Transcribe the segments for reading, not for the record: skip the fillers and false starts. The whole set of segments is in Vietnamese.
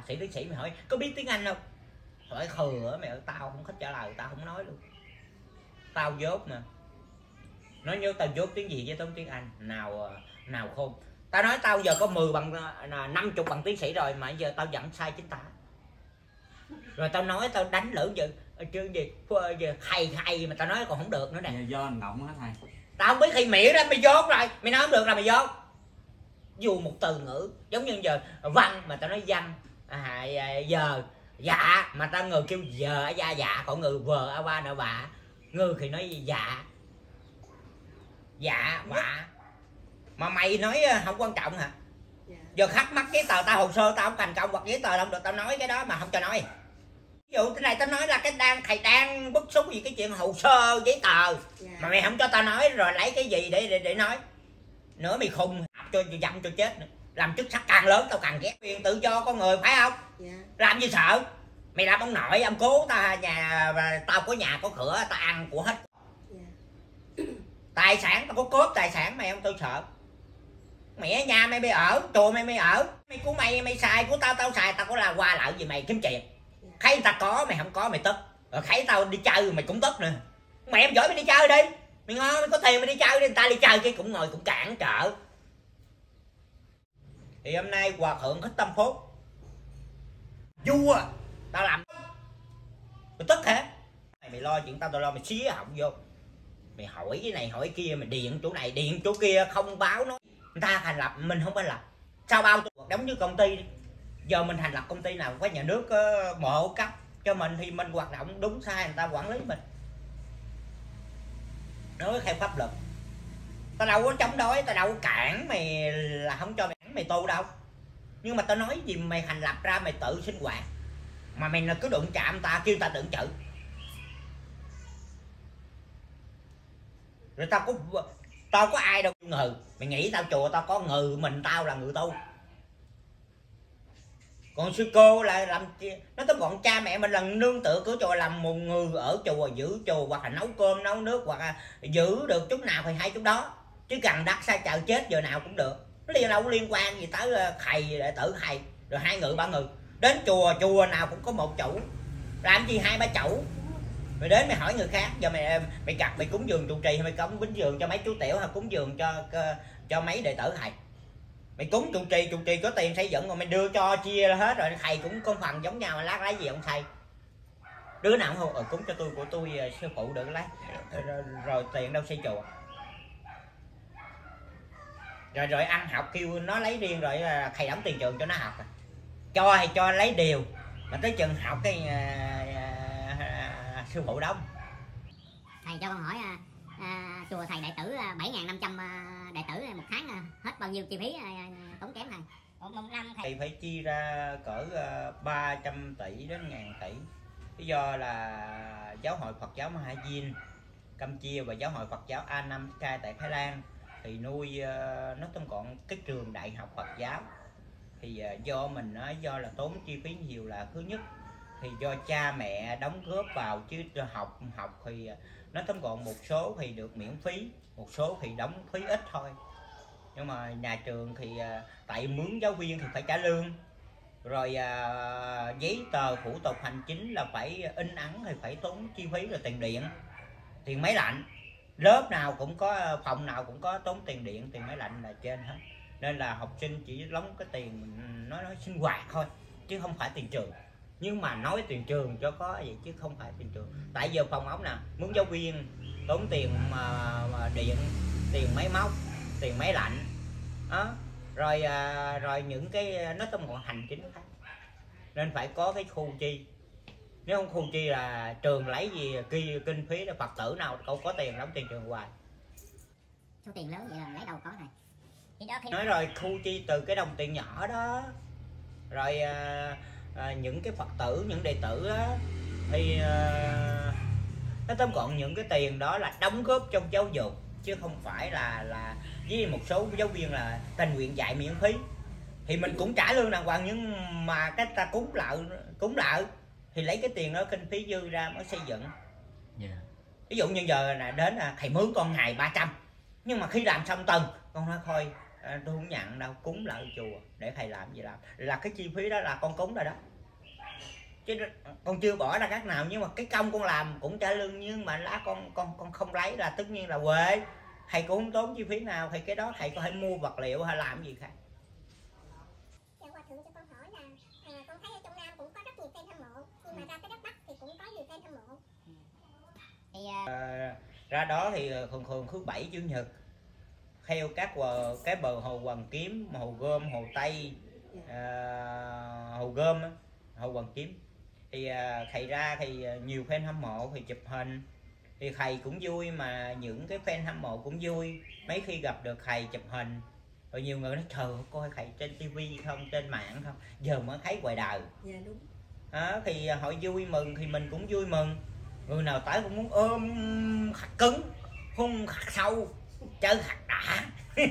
sĩ tiến sĩ, mày hỏi có biết tiếng Anh không? Hỏi khờ á mày ơi, tao không thích trả lời, tao không nói luôn. Tao dốt mà. Nói nhớ tao dốt tiếng gì với tao tiếng Anh nào khôn. Tao nói tao giờ có 10 bằng 50 bằng tiến sĩ rồi mà giờ tao vẫn sai chính tả. Rồi tao nói tao đánh lưỡng giờ chứ gì giờ hay mà tao nói còn không được nữa nè. Do anh ngọng á thầy. Tao không biết khi miệng đó mày dốt rồi, mày nói không được là mày dốt. Dù một từ ngữ giống như giờ văn mà tao nói văn giờ dạ mà tao người kêu giờ dạ dạ, còn người vờ a ba nợ bạ, người thì nói dạ dạ bạ. Mà mày nói không quan trọng hả? Giờ khắc mắc giấy tờ tao hồ sơ tao không thành công hoặc giấy tờ không được, tao nói cái đó mà không cho nói. Ví dụ cái này tao nói là cái thầy đang bức xúc gì cái chuyện hồ sơ giấy tờ mà mày không cho tao nói, rồi lấy cái gì để nói nữa? Mày khùng cho dâm cho chết nữa. Làm chức sắc càng lớn tao càng ghét. Quyền tự do con người phải không? Làm gì sợ? Mày làm ông nội ông cố tao nhà, tao có nhà có cửa tao ăn của hết. Tài sản tao có cốp tài sản mày không, tôi sợ. Mẹ nhà mày ở chùa mày ở, mày của mày xài của tao tao xài, tao có là qua lại gì mày kiếm tiền. Thấy người ta có mày không có mày tức, rồi thấy tao đi chơi mày cũng tức nữa. Mẹ em giỏi mày đi chơi đi, mày ngon mày có tiền mày đi chơi đi, người ta đi chơi kia cũng ngồi cũng cản trở. Thì hôm nay hòa thượng Thích Tâm Phúc vua tao làm mày tức hả? Mày lo chuyện tao lo mày xía họng vô, mày hỏi cái này hỏi kia, mày điện chỗ này điện chỗ kia không báo nói. Người ta thành lập mình không phải lập, sao bao tôi đóng với công ty đi. Giờ mình thành lập công ty nào có nhà nước bộ cấp cho mình thì mình hoạt động đúng sai người ta quản lý mình, nói theo pháp luật. Tao đâu có chống đối, tao đâu có cản mày là không cho mày tu đâu, nhưng mà tao nói gì mày thành lập ra mày tự sinh hoạt mà mày cứ đụng chạm ta kêu ta đừng chữ. Rồi tao có ai đâu ngừ, mày nghĩ tao chùa tao có ngừ mình tao là người tu, còn sư cô là làm nó tóm gọn cha mẹ mình là nương tựa của chùa, làm một người ở chùa giữ chùa hoặc là nấu cơm nấu nước hoặc là giữ được chút nào thì hay chút đó, chứ cần đắc xa chợ chết giờ nào cũng được. Nó đâu có liên quan gì tới thầy đệ tử thầy rồi 2 người 3 người. Đến chùa nào cũng có một chủ, làm gì 2 3 chủ. Mày đến mày hỏi người khác, giờ mày cặt mày cúng dường trụ trì hay mày cúng dường cho mấy chú tiểu hay cúng dường cho mấy đệ tử thầy. Mày cúng trụ trì có tiền xây dựng rồi mày đưa cho chia hết rồi, thầy cũng có phần giống nhau, lát lấy gì ông thầy. Đứa nào không cúng cho tôi của tôi sư phụ được lấy rồi tiền đâu xây chùa. Rồi ăn học kêu nó lấy riêng rồi thầy đóng tiền trường cho nó học. Cho hay cho lấy điều mà tới chừng học cái sư phụ đóng. Thầy cho con hỏi chùa thầy đệ tử 7.500 đệ tử một tháng hết bao nhiêu chi phí tốn kém thầy? Một năm thầy phải chi ra cỡ 300 tỷ đến 1000 tỷ. Lý do là giáo hội Phật giáo Ma Ha Dien Campuchia và giáo hội Phật giáo A Nam Khai tại Thái Lan thì nuôi nó tóm gọn cái trường đại học Phật giáo. Thì do mình do là tốn chi phí nhiều là thứ nhất, thì do cha mẹ đóng góp vào, chứ học thì nó tóm gọn một số thì được miễn phí, một số thì đóng phí ít thôi. Nhưng mà nhà trường thì tại mướn giáo viên thì phải trả lương, rồi giấy tờ thủ tục hành chính là phải in ấn thì phải tốn chi phí, là tiền điện, tiền máy lạnh. Lớp nào cũng có, phòng nào cũng có tốn tiền điện, tiền máy lạnh là trên hết. Nên là học sinh chỉ đóng cái tiền nói sinh hoạt thôi chứ không phải tiền trường. Nhưng mà nói tiền trường cho có vậy chứ không phải tiền trường. Tại giờ phòng ốc nè, mướn giáo viên tốn tiền mà điện, tiền máy móc, tiền máy lạnh đó. Rồi những cái nó tóm gọn hành chính khác. Nên phải có cái khu chi. Nếu không khu chi là trường lấy gì kinh phí là Phật tử nào đâu có tiền đóng tiền trường hoài. Số tiền lớn vậy là lấy đâu có này. Nói rồi khu chi từ cái đồng tiền nhỏ đó. Rồi những cái Phật tử, những đệ tử á, thì nó tóm gọn những cái tiền đó là đóng góp trong giáo dục, chứ không phải là với một số giáo viên là tình nguyện dạy miễn phí. Thì mình cũng trả lương đàng hoàng, nhưng mà cái ta cúng lại thì lấy cái tiền đó kinh phí dư ra mới xây dựng. Ví dụ như giờ là đến thầy mướn con ngày 300, nhưng mà khi làm xong tuần con nói thôi tôi không nhận đâu, cúng lại chùa để thầy làm gì làm, là cái chi phí đó là con cúng rồi đó, chứ con chưa bỏ ra cách nào. Nhưng mà cái công con làm cũng trả lương, nhưng mà lá con không lấy là tất nhiên là quê. Thầy cũng không tốn chi phí nào, thì cái đó thầy có thể mua vật liệu hay làm gì khác. Dạ, hòa thượng cho con hỏi là con thấy ở trong Nam cũng có rất nhiều fan hâm mộ, nhưng mà ra tới đất Bắc thì cũng có nhiều fan hâm mộ. Thì Ra đó thì thường thứ Bảy Chủ nhật theo các cái bờ hồ Hoàn Kiếm, hồ Gươm, hồ Tây, hồ Gươm, hồ Hoàn Kiếm thì thầy ra thì nhiều fan hâm mộ thì chụp hình, thì thầy cũng vui, mà những cái fan hâm mộ cũng vui mấy khi gặp được thầy chụp hình. Rồi nhiều người nói trời ơi, coi thầy trên tivi không, trên mạng không, giờ mới thấy ngoài đời. Dạ đúng. Thì họ vui mừng thì mình cũng vui mừng. Người nào tới cũng muốn ôm khắc cứng, hung khắc sâu, chơi khắc đã.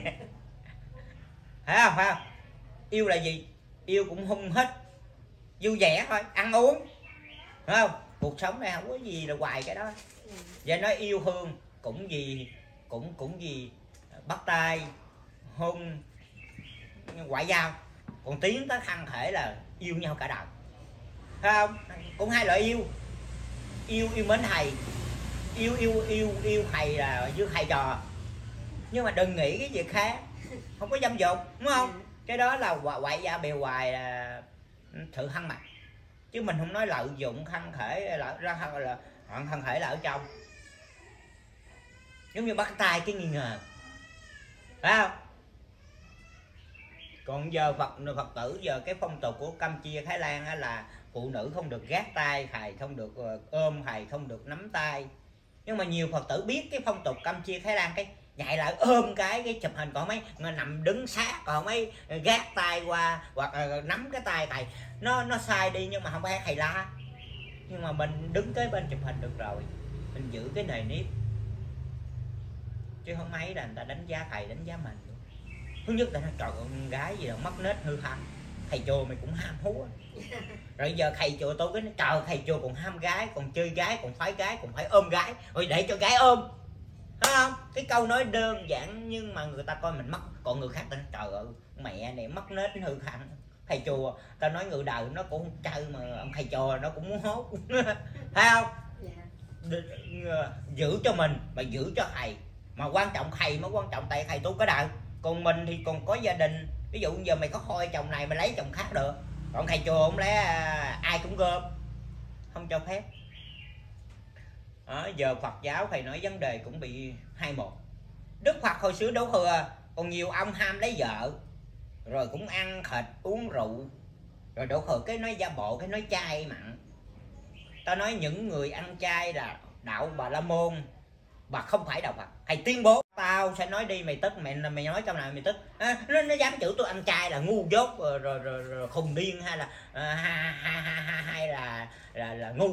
Phải không? Yêu là gì? Yêu cũng hung hết, vui vẻ thôi, ăn uống, phải không? Cuộc sống này không có gì là hoài cái đó. Và nói yêu thương cũng gì cũng gì bắt tay, hôn, ngoại giao. Còn tiến tới thân thể là yêu nhau cả đời, phải không? Cũng hai loại yêu. Yêu mến thầy, yêu thầy là với thầy trò, nhưng mà đừng nghĩ cái gì khác, không có dâm dục, đúng không? Cái đó là ngoại giao bề ngoài, là sự thân mật, chứ mình không nói lợi dụng thân thể ra thân thể là ở trong, giống như bắt tay cái nghi ngờ, phải không? Còn giờ Phật tử giờ cái phong tục của Campuchia, Thái Lan á, là phụ nữ không được gác tay thầy, không được ôm thầy, không được nắm tay. Nhưng mà nhiều Phật tử biết cái phong tục Campuchia, Thái Lan, cái nhảy lại ôm cái chụp hình, còn mấy nằm đứng sát, còn mấy gác tay qua hoặc nắm cái tay thầy, nó sai đi, nhưng mà không phải thầy la. Nhưng mà mình đứng kế bên chụp hình được rồi, mình giữ cái nề nếp, chứ không mấy là người ta đánh giá thầy, đánh giá mình. Thứ nhất là trời ơi, con gái gì đâu mất nết hư hăng, thầy chùa mày cũng ham hú. Rồi giờ thầy chùa tôi cái nói trời, thầy chùa còn ham gái, còn chơi gái, còn phái gái, còn phải ôm gái, rồi để cho gái ôm, thấy không? Cái câu nói đơn giản nhưng mà người ta coi mình mất. Còn người khác ta nói trời ơi, mẹ này mất nết hư hăng. Thầy chùa ta nói người đời nó cũng không chơi, mà ông thầy chùa nó cũng muốn hốt. Thấy không? Giữ cho mình và giữ cho thầy, mà quan trọng thầy mới quan trọng, tại thầy tu cái đời. Còn mình thì còn có gia đình, ví dụ giờ mày có khôi chồng này mày lấy chồng khác được, còn thầy chùa không lẽ ai cũng gom, không cho phép. Giờ Phật giáo thầy nói vấn đề cũng bị 2-1. Đức Phật hồi xưa đấu thừa, còn nhiều ông ham lấy vợ, rồi cũng ăn thịt uống rượu, rồi đổ thừa cái nói gia bộ, cái nói chay mặn. Ta nói những người ăn chay là đạo Bà La Môn, và không phải đạo Phật. Thầy tuyên bố tao sẽ nói đi, mày tức mày nói câu nào mày tức. Nó dám chửi tôi ăn chay là ngu dốt, rồi khùng điên, hay là hay là ngu.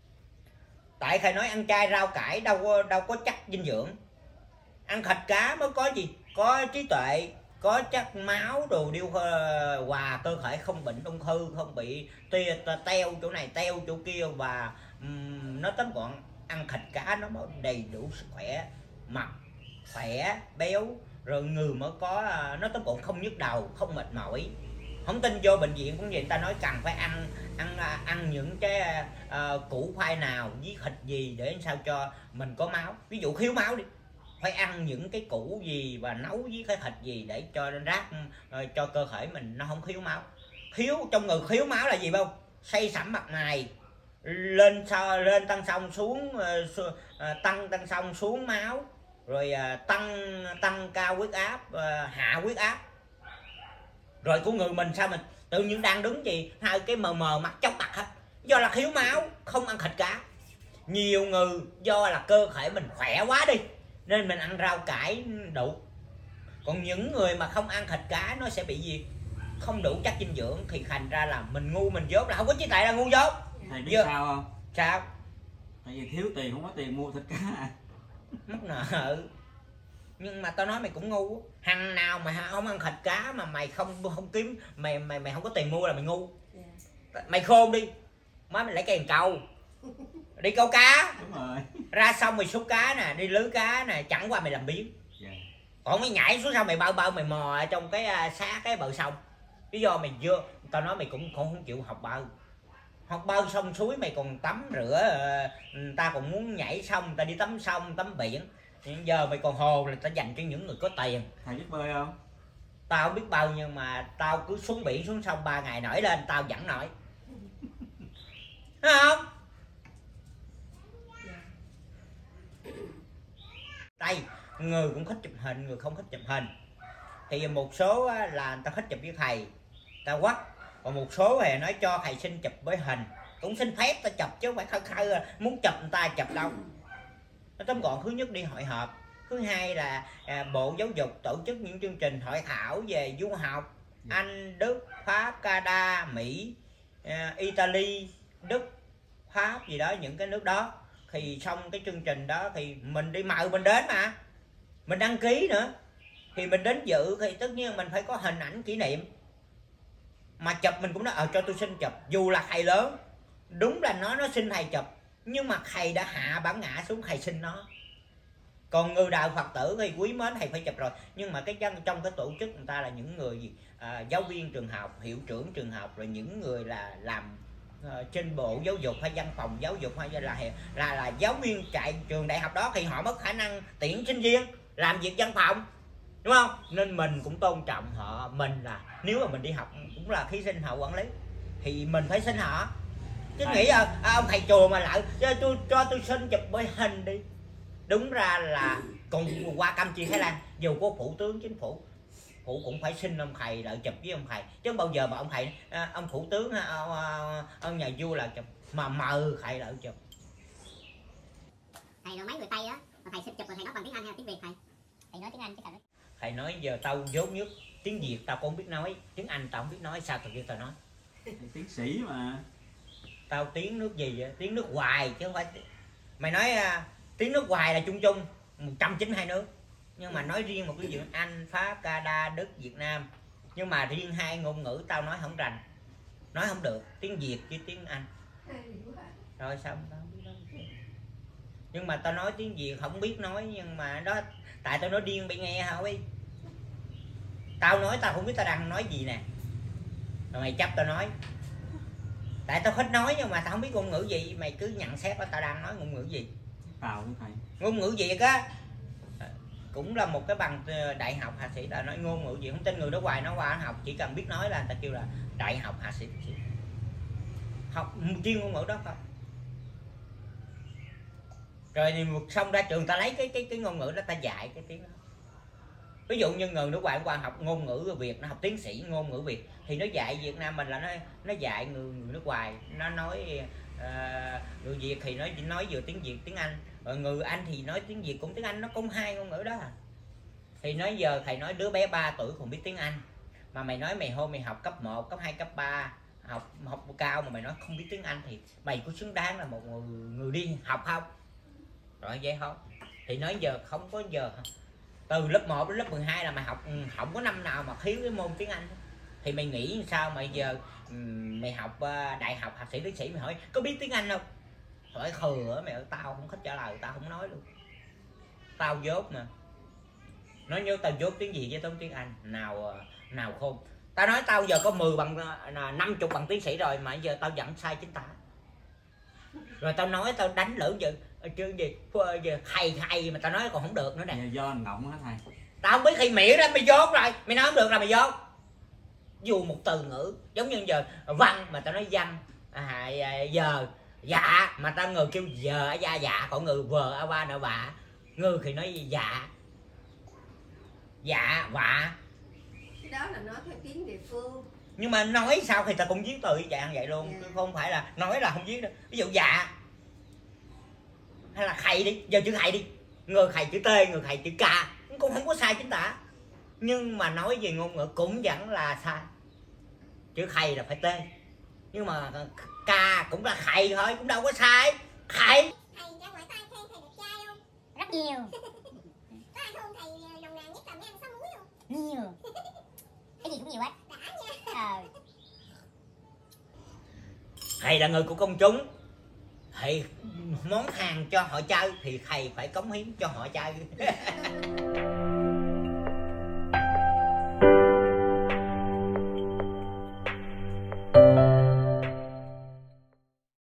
Tại thầy nói ăn chay rau cải đâu có chất dinh dưỡng, ăn thịt cá mới có gì, có trí tuệ, có chất máu đồ điêu hòa cơ thể, không bệnh ung thư, không bị teo chỗ này teo chỗ kia, và nó tóm gọn ăn thịt cá nó mới đầy đủ sức khỏe, mập khỏe béo, rồi người mới có nó tóm gọn không nhức đầu, không mệt mỏi. Không tin vô bệnh viện cũng vậy, người ta nói cần phải ăn những cái củ khoai nào với thịt gì để sao cho mình có máu. Ví dụ thiếu máu đi, phải ăn những cái củ gì và nấu với cái thịt gì để cho rác cho cơ thể mình nó không thiếu máu. Thiếu trong người, thiếu máu là gì không? Xây sẩm mặt mày, lên tăng xong xuống tăng xong xuống máu, rồi tăng cao huyết áp, hạ huyết áp. Rồi của người mình sao mình tự nhiên đang đứng gì hai cái mờ mặt chóng mặt hết, do là thiếu máu, không ăn thịt cá. Nhiều người do là cơ thể mình khỏe quá đi nên mình ăn rau cải đủ. Còn những người mà không ăn thịt cá nó sẽ bị gì? Không đủ chất dinh dưỡng, thì thành ra là mình ngu mình dốt, là không có trí tuệ, là ngu dốt. Thầy biết sao không? Sao? Tại vì thiếu tiền, không có tiền mua thịt cá. Mất nợ. Nhưng mà tao nói mày cũng ngu. Hằng nào mà không ăn thịt cá mà mày không kiếm, mày không có tiền mua là mày ngu. Mày khôn đi, mới mày lấy cây câu đi câu cá. Đúng rồi. Ra xong mày xúc cá nè, đi lưới cá nè, chẳng qua mày làm biếng. Còn mày nhảy xuống sao mày bao mày mò ở trong cái xá cái bờ sông. Lý do mày chưa, tao nói mày cũng không chịu học bơi sông suối, mày còn tắm rửa, ta còn muốn nhảy sông, ta đi tắm sông tắm biển. Giờ mày còn hồ là ta dành cho những người có tiền. Thầy biết bơi không? Tao không biết bơi nhưng mà tao cứ xuống biển xuống sông 3 ngày nổi lên tao vẫn nổi. Thấy không? Đây, người cũng thích chụp hình, người không thích chụp hình. Thì một số là người ta thích chụp với thầy, ta quắt. Còn một số thì nói cho thầy xin chụp với hình, cũng xin phép ta chụp chứ không phải khơi muốn chụp người ta chụp đâu. Nó tóm gọn, thứ nhất đi hội họp, thứ hai là Bộ Giáo dục tổ chức những chương trình hội thảo về du học Anh, Đức, Pháp, Canada, Mỹ, Italy, Đức, Pháp gì đó, những cái nước đó. Thì xong cái chương trình đó thì mình đi mời mình đến mà, mình đăng ký nữa, thì mình đến dự thì tất nhiên mình phải có hình ảnh kỷ niệm. Mà chụp mình cũng nói cho tôi xin chụp, dù là thầy lớn, đúng là nó xin thầy chụp, nhưng mà thầy đã hạ bản ngã xuống, thầy xin nó. Còn người đạo Phật tử thì quý mến thầy phải chụp rồi, nhưng mà cái trong cái tổ chức người ta là những người giáo viên trường học, hiệu trưởng trường học, rồi những người là làm trên Bộ Giáo dục hay văn phòng giáo dục hay là giáo viên tại trường đại học đó, thì họ mất khả năng tuyển sinh viên làm việc văn phòng, đúng không? Nên mình cũng tôn trọng họ. Mình là nếu mà mình đi học cũng là thí sinh họ quản lý thì mình phải xin họ, chứ nghĩ ông thầy chùa mà lại cho tôi xin chụp với hình đi. Đúng ra là còn qua Campuchia Thái Lan dù có thủ tướng chính phủ cũng phải xin ông thầy lại chụp với ông thầy, chứ không bao giờ mà ông thầy ông thủ tướng ông nhà vua là chụp mà mời thầy lại chụp. Thầy nói mấy người Tây á mà thầy xin chụp rồi thầy nói bằng tiếng Anh hay tiếng Việt thầy nói tiếng Anh chứ thầy nói. Thầy nói giờ tao dốt nhất tiếng Việt tao cũng không biết nói, tiếng Anh tao không biết nói, sao tao kêu tao nói? Tiến sĩ mà. Tao tiếng nước gì vậy? Tiếng nước ngoài chứ không phải. Mày nói tiếng nước ngoài là chung 192 nước, nhưng mà nói riêng một cái gì Anh, Pháp, Canada, Đức, Việt Nam, nhưng mà riêng hai ngôn ngữ tao nói không rành, nói không được, tiếng Việt với tiếng Anh. Rồi sao tao không biết nói. Nhưng mà tao nói tiếng Việt không biết nói, nhưng mà đó tại tao nói điên bị nghe thôi. Tao nói tao không biết tao đang nói gì nè, rồi mày chấp tao nói. Tại tao thích nói nhưng mà tao không biết ngôn ngữ gì, mày cứ nhận xét tao đang nói ngôn ngữ gì. Tao với thầy. Ngôn ngữ Việt á cũng là một cái bằng đại học hạ sĩ, là nói ngôn ngữ Việt. Không tin người nước ngoài nó qua học chỉ cần biết nói là người ta kêu là đại học hạ sĩ, học chuyên ngôn ngữ đó không. Rồi thì xong ra trường ta lấy cái ngôn ngữ đó ta dạy cái tiếng đó. Ví dụ như người nước ngoài qua học ngôn ngữ Việt, nó học tiến sĩ ngôn ngữ Việt thì nó dạy Việt Nam mình là nó dạy người nước ngoài, nó nói người Việt thì nó chỉ nói vừa tiếng Việt tiếng Anh, rồi người Anh thì nói tiếng Việt cũng tiếng Anh, nó cũng hai ngôn ngữ đó. Thì nói giờ thầy nói đứa bé 3 tuổi còn biết tiếng Anh, mà mày nói mày học cấp 1, cấp 2, cấp 3 học cao mà mày nói không biết tiếng Anh thì mày có xứng đáng là một người đi học không? Rồi vậy không? Thì nói giờ không có giờ từ lớp 1 đến lớp 12 là mày học không có năm nào mà thiếu cái môn tiếng Anh. Thì mày nghĩ sao mà giờ mày học đại học thạc sĩ tiến sĩ mày hỏi có biết tiếng Anh không? Hỏi khờ mày ơi, tao không thích trả lời, tao không nói luôn. Tao dốt mà. Nói nhớ tao dốt tiếng gì với tao tiếng Anh nào khôn. Tao nói tao giờ có 10 bằng 50 bằng tiến sĩ rồi mà giờ tao vẫn sai chính tả. Rồi tao nói tao đánh lưỡng giờ chứ gì giờ thầy mà tao nói còn không được nữa nè. Do anh Ngọng hả thầy? Tao không biết khi miệng đó mày dốt rồi, mày nói không được là mày dốt. Dù một từ ngữ giống như giờ văn mà tao nói văn giờ dạ mà tao người kêu giờ dạ, còn người vờ ba nợ bạ, người thì nói dạ vạ. Cái đó là nói theo tiếng địa phương. Nhưng mà nói sao thì tao cũng viết từ dạng vậy luôn, chứ không phải là nói là không viết đâu. Ví dụ dạ hay là thầy đi, giờ chữ thầy đi, người thầy chữ T, người thầy chữ K cũng không có sai chính tả, nhưng mà nói về ngôn ngữ cũng vẫn là sai. Chữ thầy là phải T, nhưng mà K cũng là thầy thôi, cũng đâu có sai. Thầy ra ngoài tay khen thầy đẹp trai không? Rất nhiều. Có ai hôn thầy nồng nàn nhất là mấy anh sáu múi không? Nhiều. Cái gì cũng nhiều hết. Đã nha. Thầy là người của công chúng, thầy món hàng cho họ chơi thì thầy phải cống hiến cho họ chơi.